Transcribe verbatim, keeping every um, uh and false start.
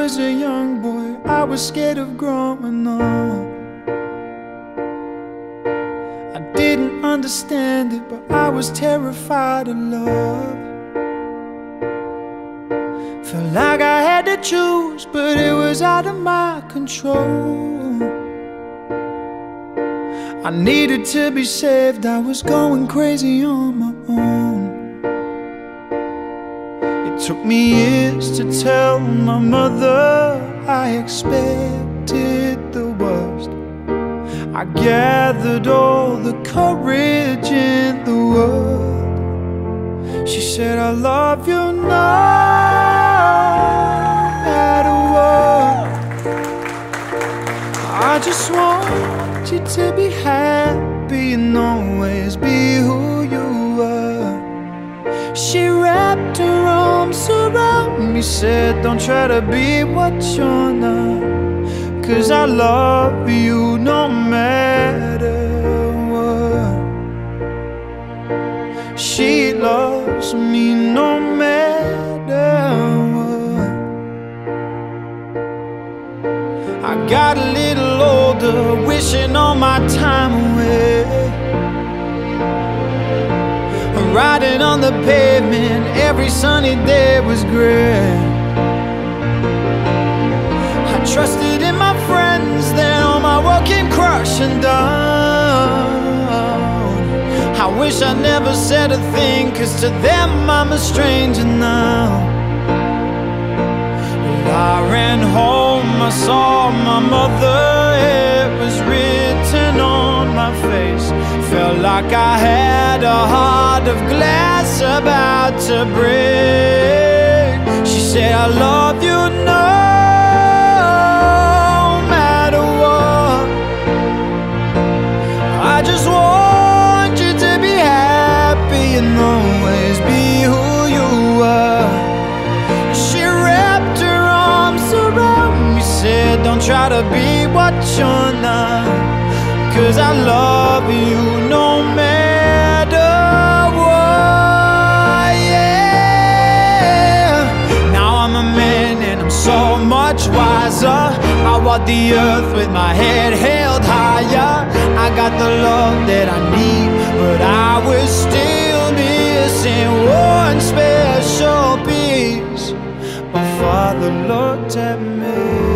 was a young boy, I was scared of growing up. I didn't understand it, but I was terrified of love. Felt like I had to choose, but it was out of my control. I needed to be saved, I was going crazy on my own. It took me years to tell my mother I expected the worst. I gathered all the courage in the world. She said, I love you no matter what. I just want you to be happy and always be who you are. She wrapped her arms around me, said, don't try to be what you're not, 'cause I love you no matter what. She loves me no matter what. I got a little older, wishing all my time away, riding on the pavement, every sunny day was great. I trusted in my friends, then all my world came crashing down. I wish I never said a thing, 'cause to them I'm a stranger now. I ran home, I saw my mother, it was written on my face. Felt like I had a heart of glass about to break. She said, I love you no matter what. I just want you to be happy and always be who you are. She wrapped her arms around me, said, don't try to be what you're not, 'cause I love you no matter what, yeah. Now I'm a man and I'm so much wiser. I walk the earth with my head held higher. I got the love that I need, but I was still missing one special piece. My father looked at me.